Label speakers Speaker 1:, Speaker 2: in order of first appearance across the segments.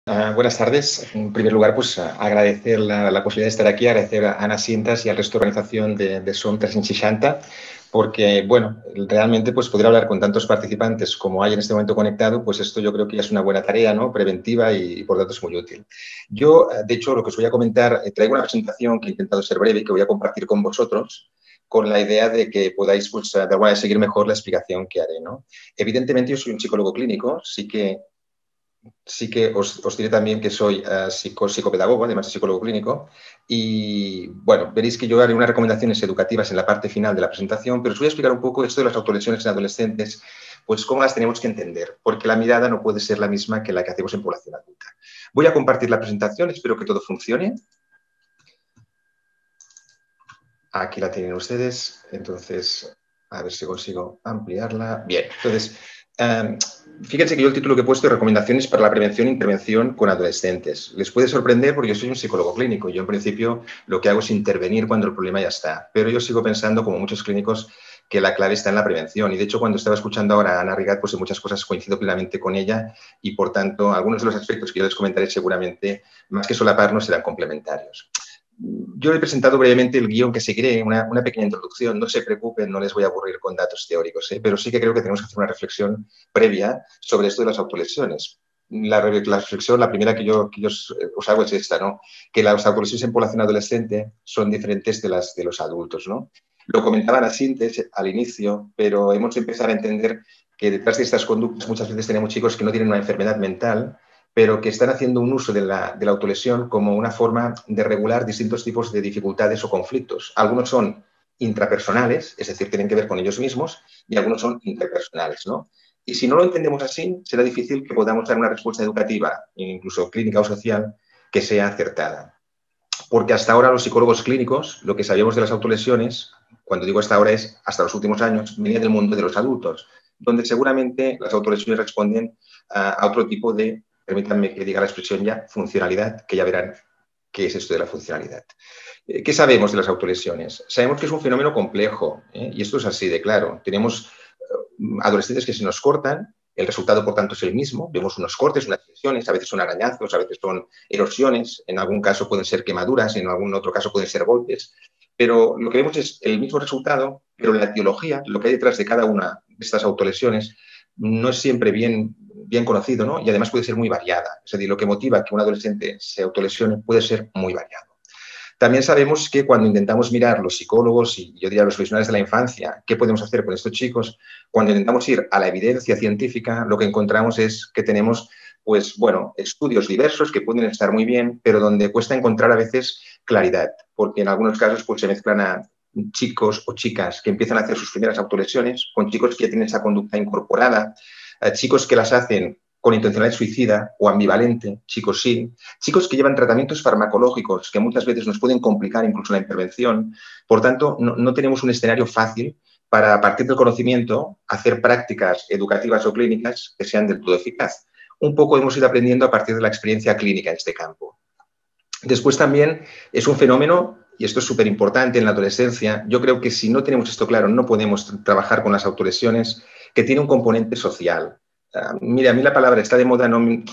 Speaker 1: Buenas tardes. En primer lugar, pues agradecer la posibilidad de estar aquí, agradecer a Ana Cintas y al resto de organización de Som 360, porque, bueno, realmente pues poder hablar con tantos participantes como hay en este momento conectado, pues esto yo creo que ya es una buena tarea, ¿no? Preventiva y por tanto es muy útil. Yo, de hecho, lo que os voy a comentar, traigo una presentación que he intentado ser breve y que voy a compartir con vosotros, con la idea de que podáis, pues, de alguna manera seguir mejor la explicación que haré, ¿no? Evidentemente, yo soy un psicólogo clínico, sí que os diré también que soy psicopedagogo, además de psicólogo clínico, y bueno, veréis que yo haré unas recomendaciones educativas en la parte final de la presentación, pero os voy a explicar un poco esto de las autolesiones en adolescentes, pues cómo las tenemos que entender, porque la mirada no puede ser la misma que la que hacemos en población adulta. Voy a compartir la presentación, espero que todo funcione. Aquí la tienen ustedes, entonces a ver si consigo ampliarla. Bien, entonces, fíjense que yo el título que he puesto es Recomendaciones para la prevención e intervención con adolescentes. Les puede sorprender porque yo soy un psicólogo clínico. Yo, en principio, lo que hago es intervenir cuando el problema ya está. Pero yo sigo pensando, como muchos clínicos, que la clave está en la prevención. Y, de hecho, cuando estaba escuchando ahora a Ana Rigat, pues en muchas cosas coincido plenamente con ella y, por tanto, algunos de los aspectos que yo les comentaré seguramente, más que solaparnos, serán complementarios. Yo he presentado brevemente el guión que seguiré, una pequeña introducción. No se preocupen, no les voy a aburrir con datos teóricos, pero sí que creo que tenemos que hacer una reflexión previa sobre esto de las autolesiones. La reflexión, la primera que yo os hago es esta, ¿no? Que las autolesiones en población adolescente son diferentes de las de los adultos, ¿no? Lo comentaban a síntesis al inicio, pero hemos de empezar a entender que detrás de estas conductas muchas veces tenemos chicos que no tienen una enfermedad mental, pero que están haciendo un uso de la autolesión como una forma de regular distintos tipos de dificultades o conflictos. Algunos son intrapersonales, es decir, tienen que ver con ellos mismos, y algunos son interpersonales, ¿no? Y si no lo entendemos así, será difícil que podamos dar una respuesta educativa, incluso clínica o social, que sea acertada. Porque hasta ahora los psicólogos clínicos, lo que sabíamos de las autolesiones, cuando digo hasta ahora es hasta los últimos años, venía del mundo de los adultos, donde seguramente las autolesiones responden a otro tipo de, permítanme que diga la expresión ya, funcionalidad, que ya verán qué es esto de la funcionalidad. ¿Qué sabemos de las autolesiones? Sabemos que es un fenómeno complejo, y esto es así de claro. Tenemos adolescentes que se nos cortan, el resultado, por tanto, es el mismo. Vemos unos cortes, unas lesiones, a veces son arañazos, a veces son erosiones, en algún caso pueden ser quemaduras, en algún otro caso pueden ser golpes, pero lo que vemos es el mismo resultado, pero la etiología, lo que hay detrás de cada una de estas autolesiones, no es siempre bien conocido, ¿no? Y además puede ser muy variada. Es decir, lo que motiva que un adolescente se autolesione puede ser muy variado. También sabemos que cuando intentamos mirar los psicólogos y yo diría los profesionales de la infancia, qué podemos hacer con estos chicos, cuando intentamos ir a la evidencia científica, lo que encontramos es que tenemos, pues bueno, estudios diversos que pueden estar muy bien, pero donde cuesta encontrar a veces claridad, porque en algunos casos pues se mezclan a chicos o chicas que empiezan a hacer sus primeras autolesiones con chicos que ya tienen esa conducta incorporada, chicos que las hacen con intencionalidad suicida o ambivalente, chicos sí, chicos que llevan tratamientos farmacológicos que muchas veces nos pueden complicar incluso la intervención. Por tanto, no tenemos un escenario fácil para, a partir del conocimiento, hacer prácticas educativas o clínicas que sean del todo eficaz. Un poco hemos ido aprendiendo a partir de la experiencia clínica en este campo. Después también es un fenómeno, y esto es súper importante en la adolescencia, yo creo que si no tenemos esto claro no podemos trabajar con las autolesiones, que tiene un componente social. Mira, a mí la palabra está de moda,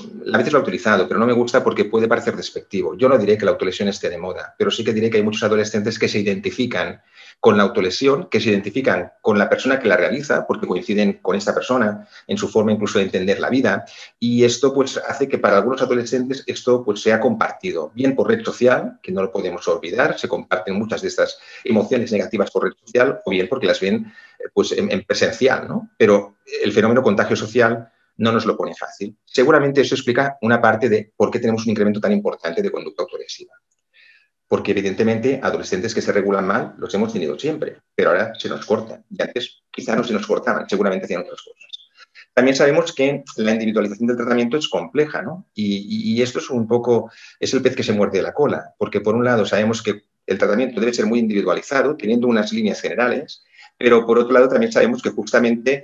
Speaker 1: a veces lo he utilizado, pero no me gusta porque puede parecer despectivo. Yo no diré que la autolesión esté de moda, pero sí que diré que hay muchos adolescentes que se identifican con la autolesión, que se identifican con la persona que la realiza, porque coinciden con esta persona en su forma incluso de entender la vida, y esto pues hace que para algunos adolescentes esto pues sea compartido, bien por red social, que no lo podemos olvidar, se comparten muchas de estas emociones negativas por red social, o bien porque las ven pues en presencial, ¿no? Pero el fenómeno contagio social no nos lo pone fácil. Seguramente eso explica una parte de por qué tenemos un incremento tan importante de conducta autolesiva. Porque evidentemente adolescentes que se regulan mal los hemos tenido siempre, pero ahora se nos cortan. Y antes quizá no se nos cortaban, seguramente hacían otras cosas. También sabemos que la individualización del tratamiento es compleja, ¿no? Y esto es un poco, es el pez que se muerde la cola, porque por un lado sabemos que el tratamiento debe ser muy individualizado, teniendo unas líneas generales, pero por otro lado también sabemos que justamente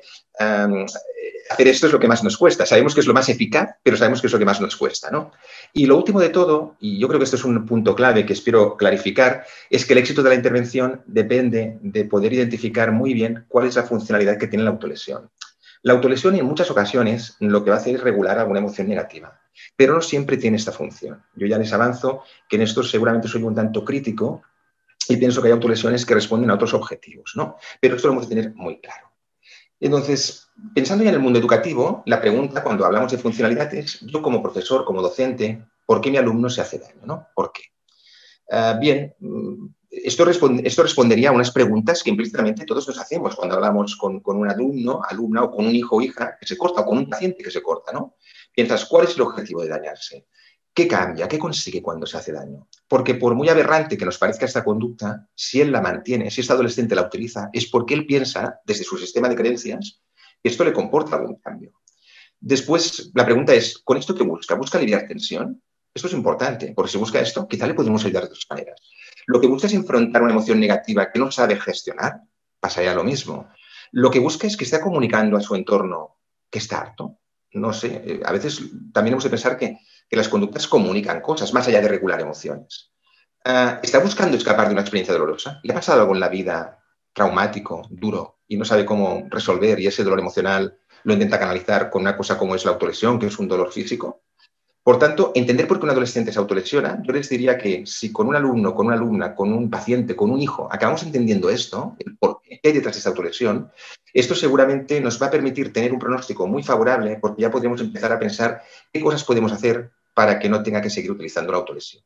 Speaker 1: hacer esto es lo que más nos cuesta. Sabemos que es lo más eficaz, pero sabemos que es lo que más nos cuesta, ¿no? Y lo último de todo, y yo creo que esto es un punto clave que espero clarificar, es que el éxito de la intervención depende de poder identificar muy bien cuál es la funcionalidad que tiene la autolesión. La autolesión en muchas ocasiones lo que va a hacer es regular alguna emoción negativa, pero no siempre tiene esta función. Yo ya les avanzo que en esto seguramente soy un tanto crítico y pienso que hay autolesiones que responden a otros objetivos, ¿no? Pero esto lo hemos de tener muy claro. Entonces, pensando ya en el mundo educativo, la pregunta cuando hablamos de funcionalidad es, yo como profesor, como docente, ¿por qué mi alumno se hace daño? ¿No? ¿Por qué? Bien, esto respondería a unas preguntas que implícitamente todos nos hacemos cuando hablamos con un alumno, alumna o con un hijo o hija que se corta o con un paciente que se corta, ¿no? Piensas, ¿cuál es el objetivo de dañarse? ¿Qué cambia? ¿Qué consigue cuando se hace daño? Porque por muy aberrante que nos parezca esta conducta, si él la mantiene, si este adolescente la utiliza, es porque él piensa, desde su sistema de creencias, que esto le comporta algún cambio. Después, la pregunta es, ¿con esto qué busca? ¿Busca aliviar tensión? Esto es importante, porque si busca esto, quizá le podemos ayudar de dos maneras. Lo que busca es enfrentar una emoción negativa que no sabe gestionar, pasaría lo mismo. Lo que busca es que esté comunicando a su entorno que está harto. No sé, a veces también hemos de pensar que las conductas comunican cosas más allá de regular emociones. ¿Está buscando escapar de una experiencia dolorosa? ¿Le ha pasado algo en la vida traumático, duro, y no sabe cómo resolver y ese dolor emocional lo intenta canalizar con una cosa como es la autolesión, que es un dolor físico? Por tanto, entender por qué un adolescente se autolesiona, yo les diría que si con un alumno, con una alumna, con un paciente, con un hijo, acabamos entendiendo esto, el por qué hay detrás de esta autolesión, esto seguramente nos va a permitir tener un pronóstico muy favorable porque ya podremos empezar a pensar qué cosas podemos hacer para que no tenga que seguir utilizando la autolesión.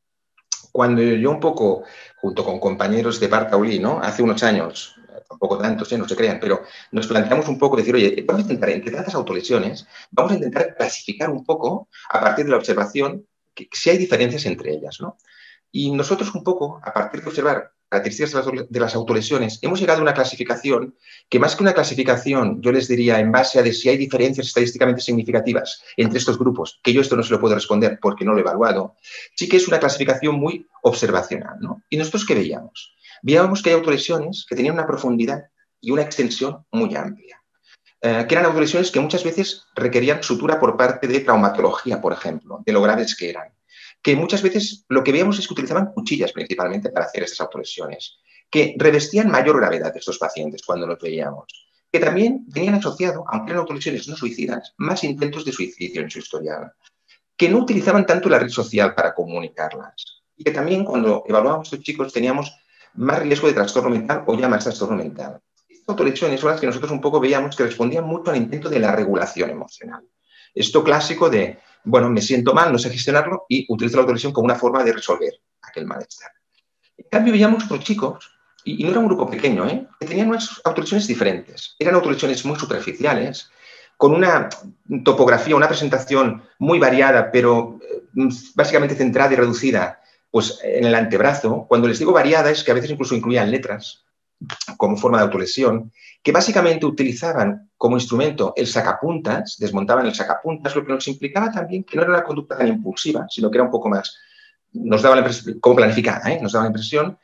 Speaker 1: Cuando yo un poco, junto con compañeros de Partaulí, ¿no? Hace unos años, tampoco tantos, no se crean, pero nos planteamos un poco decir, oye, vamos a intentar, entre tantas autolesiones, vamos a intentar clasificar un poco, a partir de la observación, que si hay diferencias entre ellas, ¿no? Y nosotros un poco, a partir de observar características de las autolesiones, hemos llegado a una clasificación que más que una clasificación, yo les diría en base a de si hay diferencias estadísticamente significativas entre estos grupos, que yo esto no se lo puedo responder porque no lo he evaluado, sí que es una clasificación muy observacional, ¿no? ¿Y nosotros qué veíamos? Veíamos que hay autolesiones que tenían una profundidad y una extensión muy amplia. Que eran autolesiones que muchas veces requerían sutura por parte de traumatología, por ejemplo, de lo graves que eran. Que muchas veces lo que veíamos es que utilizaban cuchillas principalmente para hacer estas autolesiones, que revestían mayor gravedad de estos pacientes cuando los veíamos, que también tenían asociado, aunque eran autolesiones no suicidas, más intentos de suicidio en su historial, que no utilizaban tanto la red social para comunicarlas, y que también cuando evaluábamos a estos chicos teníamos más riesgo de trastorno mental o ya más trastorno mental. Estas autolesiones son las que nosotros un poco veíamos que respondían mucho al intento de la regulación emocional. Esto clásico de, bueno, me siento mal, no sé gestionarlo y utilizo la autolesión como una forma de resolver aquel malestar. En cambio, veíamos otros chicos, y no era un grupo pequeño, que tenían unas autolesiones diferentes. Eran autolesiones muy superficiales, con una topografía, una presentación muy variada, pero básicamente centrada y reducida pues, en el antebrazo. Cuando les digo variada es que a veces incluso incluían letras como forma de autolesión, que básicamente utilizaban como instrumento el sacapuntas, desmontaban el sacapuntas, lo que nos implicaba también que no era una conducta tan impulsiva, sino que era un poco más, nos daba la impresión, como planificada, nos daba la impresión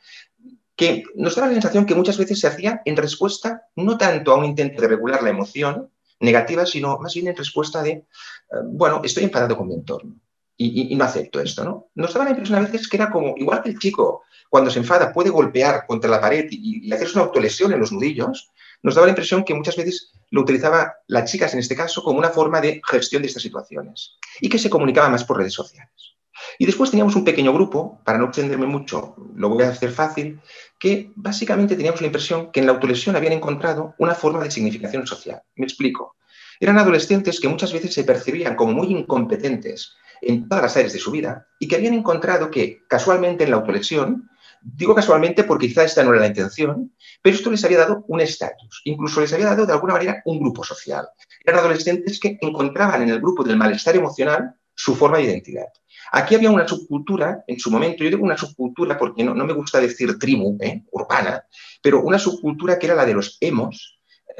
Speaker 1: que nos daba la sensación que muchas veces se hacía en respuesta no tanto a un intento de regular la emoción negativa, sino más bien en respuesta de, bueno, estoy enfadado con mi entorno y no acepto esto, ¿no? Nos daba la impresión a veces que era como, igual que el chico cuando se enfada puede golpear contra la pared y hacerse una autolesión en los nudillos, nos daba la impresión que muchas veces lo utilizaba las chicas en este caso como una forma de gestión de estas situaciones y que se comunicaba más por redes sociales. Y después teníamos un pequeño grupo, para no extenderme mucho, lo voy a hacer fácil, que básicamente teníamos la impresión que en la autolesión habían encontrado una forma de significación social. Me explico. Eran adolescentes que muchas veces se percibían como muy incompetentes en todas las áreas de su vida y que habían encontrado que casualmente en la autolesión, digo casualmente porque quizá esta no era la intención, pero esto les había dado un estatus, incluso les había dado de alguna manera un grupo social. Eran adolescentes que encontraban en el grupo del malestar emocional su forma de identidad. Aquí había una subcultura, en su momento, yo digo una subcultura porque no me gusta decir tribu, urbana, pero una subcultura que era la de los emos,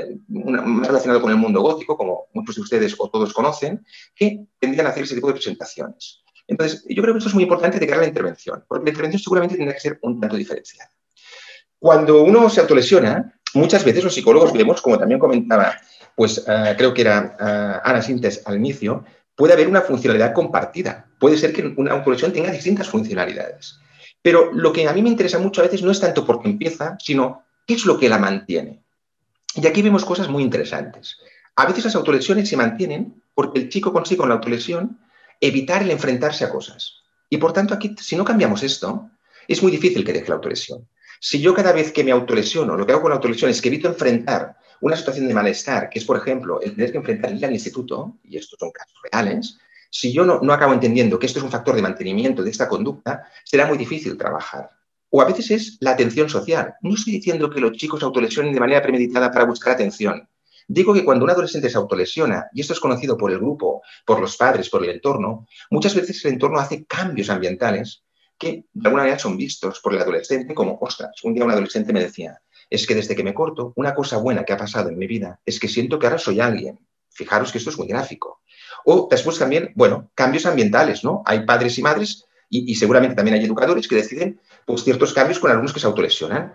Speaker 1: más relacionado con el mundo gótico, como muchos de ustedes o todos conocen, que tendían a hacer ese tipo de presentaciones. Entonces, yo creo que esto es muy importante de cara a la intervención, porque la intervención seguramente tendrá que ser un tanto diferenciada. Cuando uno se autolesiona, muchas veces los psicólogos vemos, como también comentaba, pues creo que era Ana Sintes al inicio, puede haber una funcionalidad compartida. Puede ser que una autolesión tenga distintas funcionalidades. Pero lo que a mí me interesa mucho a veces no es tanto por qué empieza, sino qué es lo que la mantiene. Y aquí vemos cosas muy interesantes. A veces las autolesiones se mantienen porque el chico consigue con la autolesión evitar el enfrentarse a cosas. Y por tanto, aquí, si no cambiamos esto, es muy difícil que deje la autolesión. Si yo cada vez que me autolesiono, lo que hago con la autolesión es que evito enfrentar una situación de malestar, que es, por ejemplo, el tener que enfrentar ir al instituto, y estos son casos reales, si yo no acabo entendiendo que esto es un factor de mantenimiento de esta conducta, será muy difícil trabajar. O a veces es la atención social. No estoy diciendo que los chicos autolesionen de manera premeditada para buscar atención. Digo que cuando un adolescente se autolesiona, y esto es conocido por el grupo, por los padres, por el entorno, muchas veces el entorno hace cambios ambientales que de alguna manera son vistos por el adolescente como, ostras, un día un adolescente me decía, es que desde que me corto, una cosa buena que ha pasado en mi vida es que siento que ahora soy alguien. Fijaros que esto es muy gráfico. O después también, bueno, cambios ambientales, ¿no? Hay padres y madres y seguramente también hay educadores que deciden pues, ciertos cambios con alumnos que se autolesionan.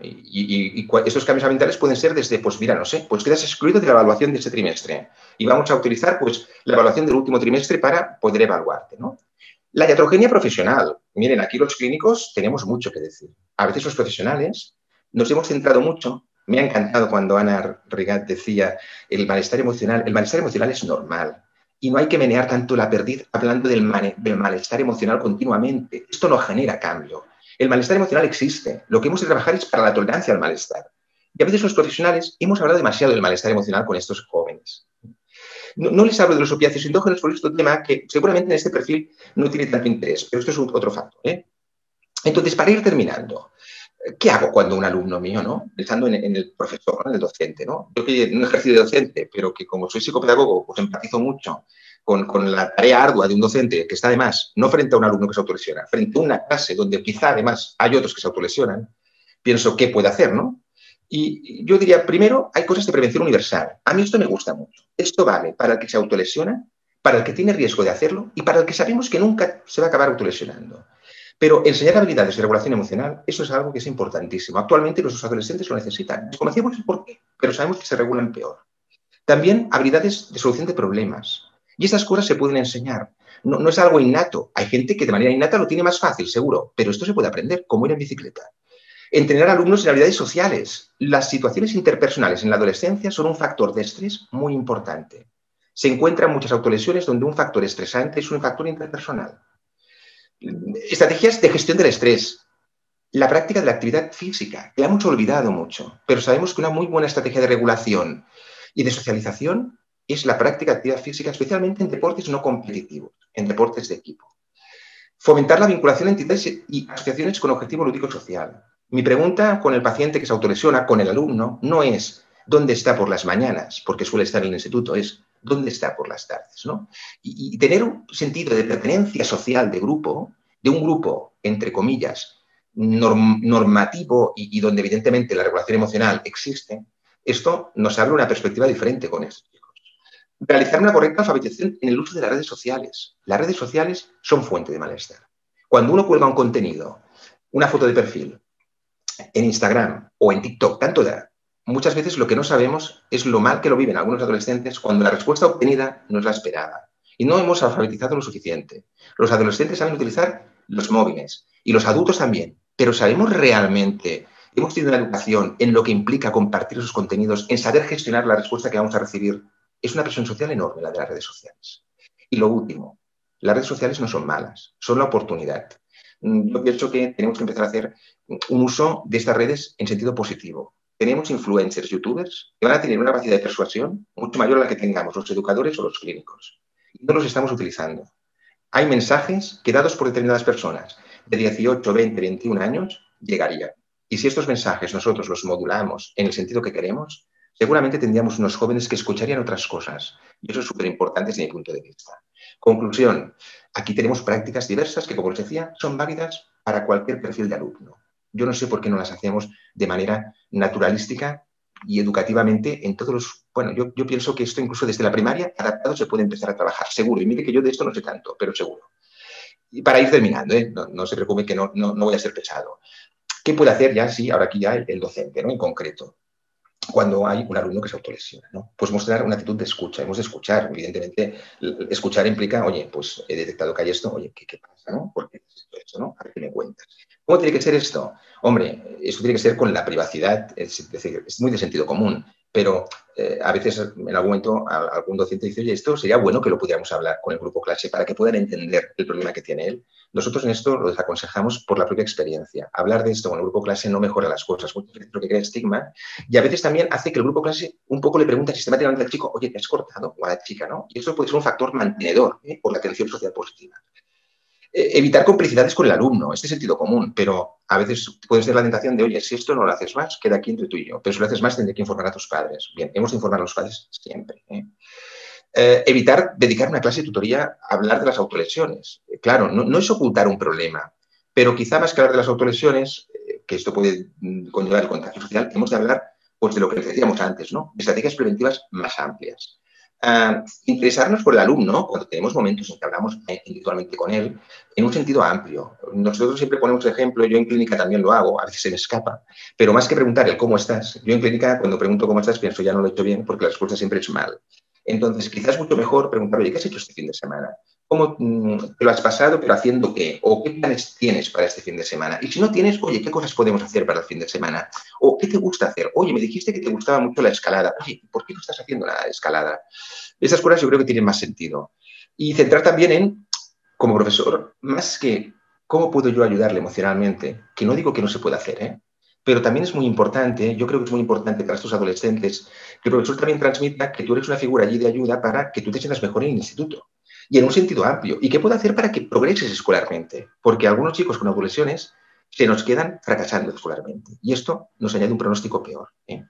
Speaker 1: Y esos cambios ambientales pueden ser desde, pues mira, no sé, pues quedas excluido de la evaluación de ese trimestre y vamos a utilizar pues la evaluación del último trimestre para poder evaluarte, ¿no? La iatrogenia profesional. Miren, aquí los clínicos tenemos mucho que decir. A veces los profesionales nos hemos centrado mucho. Me ha encantado cuando Ana Rigat decía el malestar emocional. El malestar emocional es normal. Y no hay que menear tanto la perdiz hablando del malestar emocional continuamente. Esto no genera cambio. El malestar emocional existe. Lo que hemos de trabajar es para la tolerancia al malestar. Y a veces los profesionales hemos hablado demasiado del malestar emocional con estos jóvenes. No les hablo de los opiáceos endógenos por este tema que seguramente en este perfil no tiene tanto interés, pero esto es otro factor. Entonces, para ir terminando, ¿qué hago cuando un alumno mío, ¿no? Pensando en el profesor, ¿no? En el docente, ¿no? Yo que no he ejercido de docente, pero que como soy psicopedagogo, pues empatizo mucho con la tarea ardua de un docente que está además no frente a un alumno que se autolesiona, frente a una clase donde quizá además hay otros que se autolesionan, pienso, ¿qué puede hacer, no? Y yo diría, primero, hay cosas de prevención universal. A mí esto me gusta mucho. Esto vale para el que se autolesiona, para el que tiene riesgo de hacerlo y para el que sabemos que nunca se va a acabar autolesionando. Pero enseñar habilidades de regulación emocional, eso es algo que es importantísimo. Actualmente los adolescentes lo necesitan. Desconocemos el por qué, pero sabemos que se regulan peor. También habilidades de solución de problemas. Y estas cosas se pueden enseñar. No es algo innato. Hay gente que de manera innata lo tiene más fácil, seguro, pero esto se puede aprender, como ir en bicicleta. Entrenar a alumnos en habilidades sociales. Las situaciones interpersonales en la adolescencia son un factor de estrés muy importante. Se encuentran muchas autolesiones donde un factor estresante es un factor interpersonal. Estrategias de gestión del estrés. La práctica de la actividad física, que la hemos olvidado mucho, pero sabemos que una muy buena estrategia de regulación y de socialización es la práctica de actividad física, especialmente en deportes no competitivos, en deportes de equipo. Fomentar la vinculación de entidades y asociaciones con objetivo lúdico social. Mi pregunta con el paciente que se autolesiona, con el alumno, no es dónde está por las mañanas, porque suele estar en el instituto, es dónde está por las tardes, ¿no? Y tener un sentido de pertenencia social de grupo, de un grupo, entre comillas, normativo y donde evidentemente la regulación emocional existe, esto nos abre una perspectiva diferente con estos chicos. Realizar una correcta alfabetización en el uso de las redes sociales. Las redes sociales son fuente de malestar. Cuando uno cuelga un contenido, una foto de perfil, en Instagram o en TikTok, tanto da, muchas veces lo que no sabemos es lo mal que lo viven algunos adolescentes cuando la respuesta obtenida no es la esperada. Y no hemos alfabetizado lo suficiente. Los adolescentes saben utilizar los móviles y los adultos también, pero ¿sabemos realmente, hemos tenido una educación en lo que implica compartir esos contenidos, en saber gestionar la respuesta que vamos a recibir? Es una presión social enorme la de las redes sociales. Y lo último, las redes sociales no son malas, son la oportunidad. Yo pienso que tenemos que empezar a hacer un uso de estas redes en sentido positivo. Tenemos influencers, youtubers, que van a tener una capacidad de persuasión mucho mayor a la que tengamos los educadores o los clínicos. Y no los estamos utilizando. Hay mensajes que dados por determinadas personas de 18, 20, 21 años llegarían. Y si estos mensajes nosotros los modulamos en el sentido que queremos, seguramente tendríamos unos jóvenes que escucharían otras cosas. Y eso es súper importante desde mi punto de vista. Conclusión, aquí tenemos prácticas diversas que, como les decía, son válidas para cualquier perfil de alumno. Yo no sé por qué no las hacemos de manera naturalística y educativamente en todos los... Bueno, yo pienso que esto incluso desde la primaria, adaptado, se puede empezar a trabajar, seguro. Y mire que yo de esto no sé tanto, pero seguro. Y para ir terminando, no se preocupe que no voy a ser pesado. ¿Qué puede hacer ya, sí, ahora aquí ya el docente, ¿no? En concreto, cuando hay un alumno que se autolesiona, ¿no? Pues mostrar una actitud de escucha. Hemos de escuchar. Evidentemente, escuchar implica, oye, pues he detectado que hay esto, oye, ¿qué pasa, no? ¿Por qué necesito esto, no? A ver qué me cuentas. ¿Cómo tiene que ser esto? Hombre, esto tiene que ser con la privacidad, es decir, es muy de sentido común, pero a veces en algún momento algún docente dice, oye, esto sería bueno que lo pudiéramos hablar con el grupo clase para que puedan entender el problema que tiene él. Nosotros en esto lo desaconsejamos por la propia experiencia. Hablar de esto con el grupo clase no mejora las cosas, muchas veces lo que crea estigma, y a veces también hace que el grupo clase un poco le pregunte sistemáticamente al chico, oye, ¿te has cortado? O a la chica, ¿no? Y eso puede ser un factor mantenedor por la atención social positiva. Evitar complicidades con el alumno, este sentido común, pero a veces puedes tener la tentación de, oye, si esto no lo haces más, queda aquí entre tú y yo, pero si lo haces más tendré que informar a tus padres. Bien, hemos de informar a los padres siempre. Evitar dedicar una clase de tutoría a hablar de las autolesiones. Claro, no es ocultar un problema, pero quizá más que hablar de las autolesiones, que esto puede conllevar el contagio social, hemos de hablar pues, de lo que decíamos antes, ¿no? De estrategias preventivas más amplias. Interesarnos por el alumno, cuando tenemos momentos en que hablamos individualmente con él, en un sentido amplio. Nosotros siempre ponemos ejemplo, yo en clínica también lo hago, a veces se me escapa, pero más que preguntar el cómo estás, yo en clínica cuando pregunto cómo estás pienso ya no lo he hecho bien porque la respuesta siempre es mal. Entonces, quizás es mucho mejor preguntar, oye, ¿qué has hecho este fin de semana? ¿Cómo te lo has pasado, pero haciendo qué? ¿O qué planes tienes para este fin de semana? Y si no tienes, oye, ¿qué cosas podemos hacer para el fin de semana? ¿O qué te gusta hacer? Oye, me dijiste que te gustaba mucho la escalada. Oye, ¿por qué no estás haciendo la escalada? Esas cosas yo creo que tienen más sentido. Y centrar también en, como profesor, más que cómo puedo yo ayudarle emocionalmente, que no digo que no se pueda hacer, ¿eh? Pero también es muy importante, yo creo que es muy importante para estos adolescentes, que el profesor también transmita que tú eres una figura allí de ayuda para que tú te sientas mejor en el instituto. Y en un sentido amplio. ¿Y qué puedo hacer para que progreses escolarmente? Porque algunos chicos con autolesiones se nos quedan fracasando escolarmente. Y esto nos añade un pronóstico peor.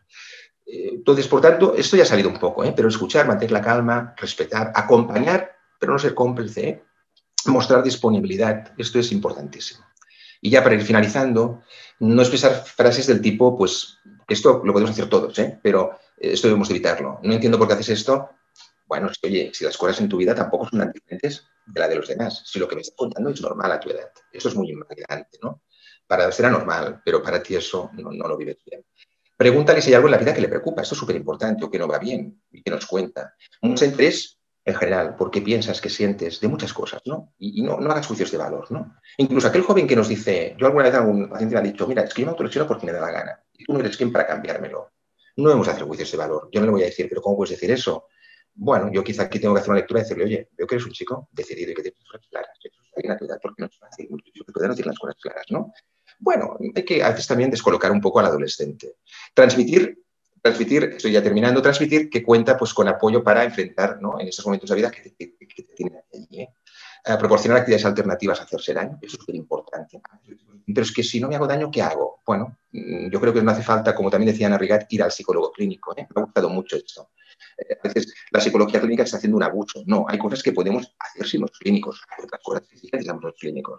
Speaker 1: Entonces, por tanto, esto ya ha salido un poco, pero escuchar, mantener la calma, respetar, acompañar, pero no ser cómplice, mostrar disponibilidad, esto es importantísimo. Y ya para ir finalizando, no expresar frases del tipo, pues, esto lo podemos hacer todos, pero esto debemos evitarlo. No entiendo por qué haces esto. Bueno, es que, oye, si las cosas en tu vida tampoco son tan diferentes de la de los demás, si lo que me estás contando es normal a tu edad, eso es muy invalidante, ¿no? Para será normal, pero para ti eso no lo vives bien. Pregúntale si hay algo en la vida que le preocupa, esto es súper importante, o que no va bien, y que nos cuenta. Mucho interés en general, porque piensas, que sientes, de muchas cosas, ¿no? Y no hagas juicios de valor, ¿no? Incluso aquel joven que nos dice, yo alguna vez a algún paciente me ha dicho, mira, es que yo me autolesiono porque me da la gana, y tú no eres quien para cambiármelo. No debemos hacer juicios de valor. Yo no le voy a decir, pero ¿cómo puedes decir eso? Bueno, yo quizá aquí tengo que hacer una lectura y decirle, oye, veo que eres un chico decidido y que tienes cosas claras. Eso está bien a tu edad porque no es fácil, muchos chicos pueden decir las cosas claras, ¿no? Bueno, hay que a veces también descolocar un poco al adolescente. Transmitir, estoy ya terminando, transmitir que cuenta pues, con apoyo para enfrentar, ¿no? En estos momentos de vida que te tienen allí. Proporcionar actividades alternativas a hacerse daño, eso es súper importante. Pero es que si no me hago daño, ¿qué hago? Bueno, yo creo que no hace falta, como también decía Ana Rigat, ir al psicólogo clínico. Me ha gustado mucho esto. A veces la psicología clínica está haciendo un abuso. No, hay cosas que podemos hacer sin los clínicos, hay otras cosas que sí necesitamos los clínicos.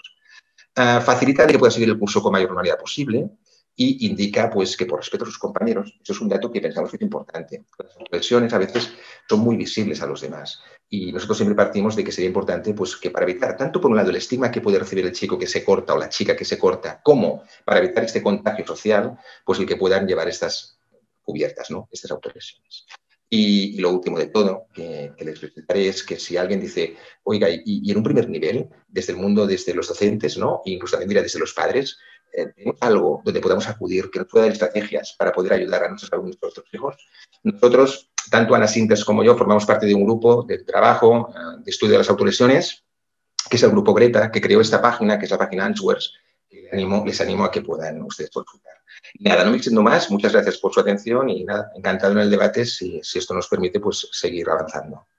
Speaker 1: Facilita que pueda seguir el curso con mayor normalidad posible y indica pues, que por respeto a sus compañeros, eso es un dato que pensamos que es importante. Las lesiones a veces son muy visibles a los demás y nosotros siempre partimos de que sería importante pues, que para evitar tanto por un lado el estigma que puede recibir el chico que se corta o la chica que se corta, como para evitar este contagio social, pues el que puedan llevar estas cubiertas, ¿no? Estas autolesiones. Y lo último de todo que les presentaré es que si alguien dice, oiga, y en un primer nivel, desde el mundo, desde los docentes, ¿no? E incluso también mira, desde los padres, tenemos algo donde podamos acudir, que nos pueda dar estrategias para poder ayudar a nuestros alumnos, a nuestros hijos. Nosotros, tanto Ana Sintes como yo, formamos parte de un grupo de trabajo, de estudio de las autolesiones, que es el grupo Greta, que creó esta página, que es la página Answers, que les animo a que puedan ustedes consultar. Y nada, no me extiendo más, muchas gracias por su atención y nada, encantado en el debate si esto nos permite pues, seguir avanzando.